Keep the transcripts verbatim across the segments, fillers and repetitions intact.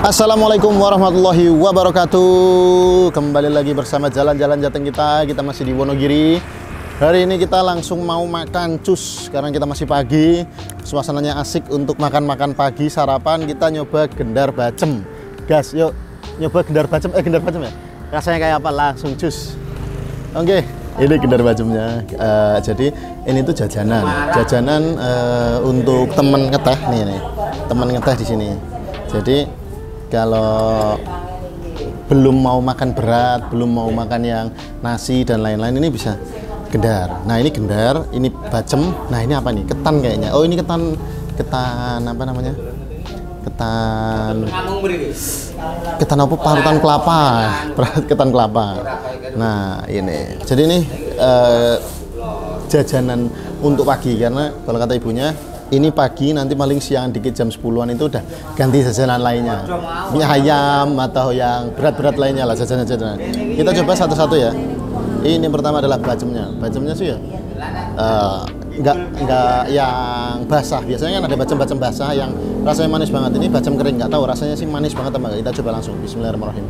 Assalamualaikum warahmatullahi wabarakatuh. Kembali lagi bersama jalan-jalan Jateng kita. Kita masih di Wonogiri. Hari ini kita langsung mau makan cus. Sekarang kita masih pagi. Suasananya asik untuk makan-makan pagi, sarapan. Kita nyoba gendar bacem. Gas, yuk nyoba gendar bacem. Eh gendar bacem ya? Rasanya kayak apa? Langsung cus. Oke, ini gendar bacemnya. Uh, jadi ini tuh jajanan. Jajanan uh, untuk temen ngeteh nih nih. Temen ngeteh di sini. Jadi kalau belum mau makan berat, belum mau makan yang nasi dan lain-lain, ini bisa gendar. Nah ini gendar, ini bacem. Nah ini apa nih? Ketan kayaknya. Oh ini ketan, ketan apa namanya? Ketan. Ketan apa? Parutan kelapa. Ketan kelapa. Nah ini. Jadi ini eh, jajanan untuk pagi karena kalau kata ibunya. Ini pagi, nanti paling siang dikit jam sepuluhan itu udah ganti jajanan lainnya. Mie ayam atau yang berat-berat lainnya lah jajanan-jajanan. Kita coba satu-satu ya. Ini pertama adalah bacemnya. Bacemnya sih ya uh, nggak, nggak yang basah. Biasanya kan ada bacem-bacem basah yang rasanya manis banget. Ini bacem kering, nggak tahu rasanya sih manis banget apa enggak. Kita coba langsung. Bismillahirrahmanirrahim.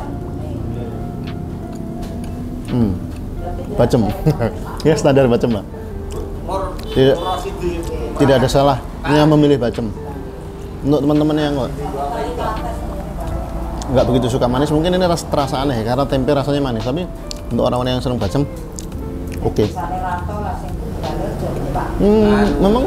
Hmm, bacem. Ya standar bacem lah. Tidak, tidak ada salahnya memilih bacem. Untuk teman-teman yang nggak begitu suka manis, mungkin ini rasa terasa aneh karena tempe rasanya manis. Tapi untuk orang-orang yang senang bacem, oke. Okay. Hmm, memang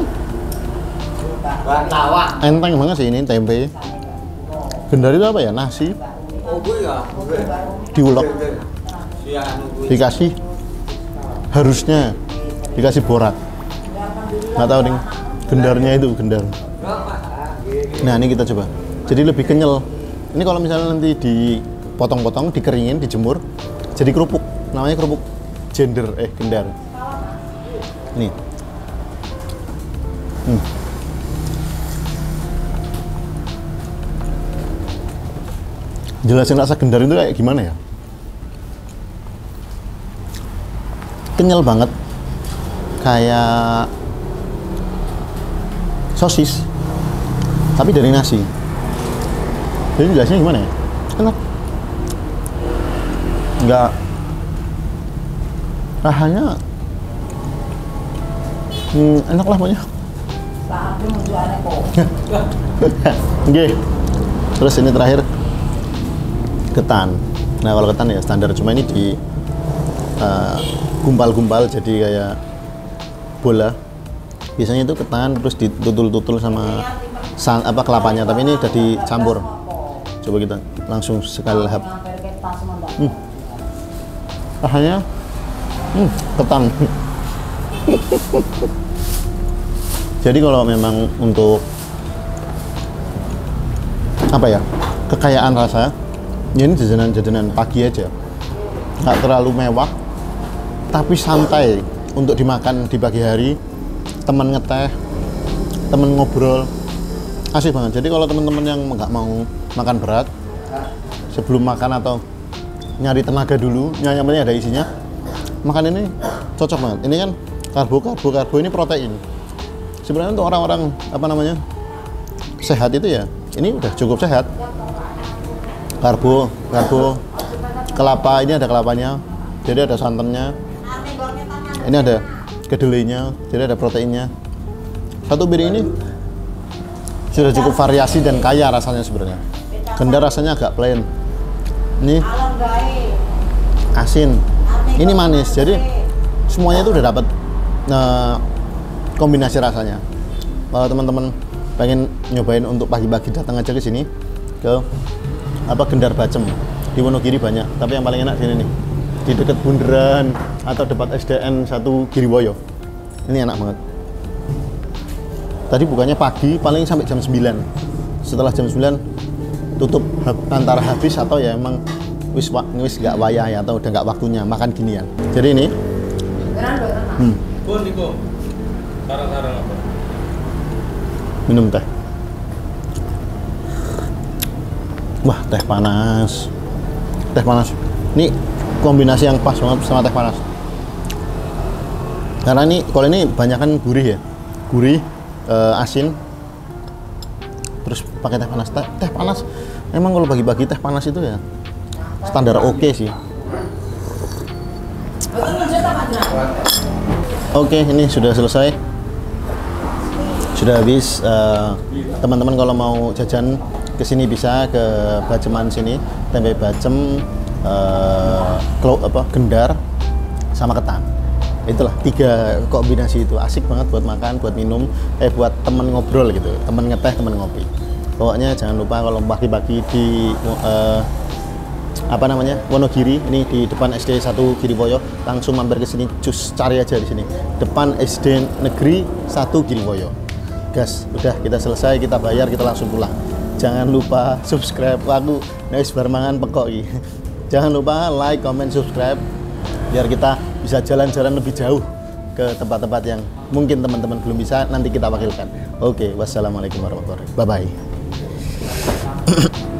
enteng banget sih ini tempe. Gendar itu apa ya? Nasi diulek, dikasih harusnya dikasih borak. Nggak tahu nih, gendarnya itu gendar. Nah ini kita coba. Jadi lebih kenyal. Ini kalau misalnya nanti dipotong-potong, dikeringin, dijemur, jadi kerupuk. Namanya kerupuk gender, eh gendar. Ini. Hmm. Jelasin rasa gendar itu kayak gimana ya? Kenyal banget. Kayak sosis tapi dari nasi. Jadi jelasnya gimana ya? Enak, nggak rasanya hmm, enak lah pokoknya. Oke, terus ini terakhir ketan. Nah kalau ketan ya standar, cuma ini di uh, gumpal-gumpal jadi kayak bola. Biasanya itu ketan terus ditutul-tutul sama san, apa kelapanya, tapi ini udah dicampur. Coba kita langsung sekali lahap. Hmm. Rasanya hmm, ketan. Jadi kalau memang untuk apa ya, kekayaan rasa, ya ini jajanan-jajanan pagi aja. Nggak terlalu mewah, tapi santai untuk dimakan di pagi hari. Teman ngeteh, teman ngobrol, asik banget. Jadi kalau teman-teman yang nggak mau makan berat, sebelum makan atau nyari tenaga dulu, yang penting ada isinya, makan ini cocok banget. Ini kan karbo, karbo, karbo ini protein. Sebenarnya untuk orang-orang apa namanya sehat itu ya, ini udah cukup sehat. Karbo, karbo, kelapa, ini ada kelapanya, jadi ada santannya. Ini ada kedelainya, jadi ada proteinnya. Satu piring ini sudah cukup variasi dan kaya rasanya sebenarnya. Gendar rasanya agak plain. Ini asin, ini manis. Jadi semuanya itu udah dapat uh, kombinasi rasanya. Kalau teman-teman pengen nyobain untuk pagi-pagi, datang aja ke sini ke apa gendar bacem di Wonogiri banyak. Tapi yang paling enak di sini nih, di dekat Bundaran atau dekat S D N satu Giriwoyo. Ini enak banget. Tadi bukanya pagi paling sampai jam sembilan. Setelah jam sembilan tutup antara habis atau ya emang wis wis gak wayah ya, atau udah gak waktunya makan ginian. Jadi ini hmm. Minum teh. Wah, teh panas. Teh panas. Ini kombinasi yang pas banget sama teh panas. Karena ini kalau ini banyak kan gurih ya, gurih, uh, asin, terus pakai teh panas. Teh, teh panas Emang kalau bagi-bagi teh panas itu ya standar oke okay sih. Oke, okay, ini sudah selesai, sudah habis. Teman-teman uh, kalau mau jajan ke sini bisa ke Baceman sini, tempe bacem, uh, klo, apa, gendar, sama ketan. Itulah tiga kombinasi itu asik banget buat makan, buat minum, eh buat temen ngobrol gitu, temen ngeteh, temen ngopi. Pokoknya jangan lupa kalau pagi-pagi di uh, apa namanya Wonogiri, ini di depan S D satu Giriwoyo, langsung mampir ke sini, cus cari aja di sini depan S D Negeri satu Giriwoyo. Gas, udah kita selesai, kita bayar, kita langsung pulang. Jangan lupa subscribe, aku nice barmangan pekok iki. Jangan lupa like, comment, subscribe biar kita bisa jalan-jalan lebih jauh ke tempat-tempat yang mungkin teman-teman belum bisa, nanti kita wakilkan. Oke, wassalamualaikum warahmatullahi wabarakatuh. Bye bye.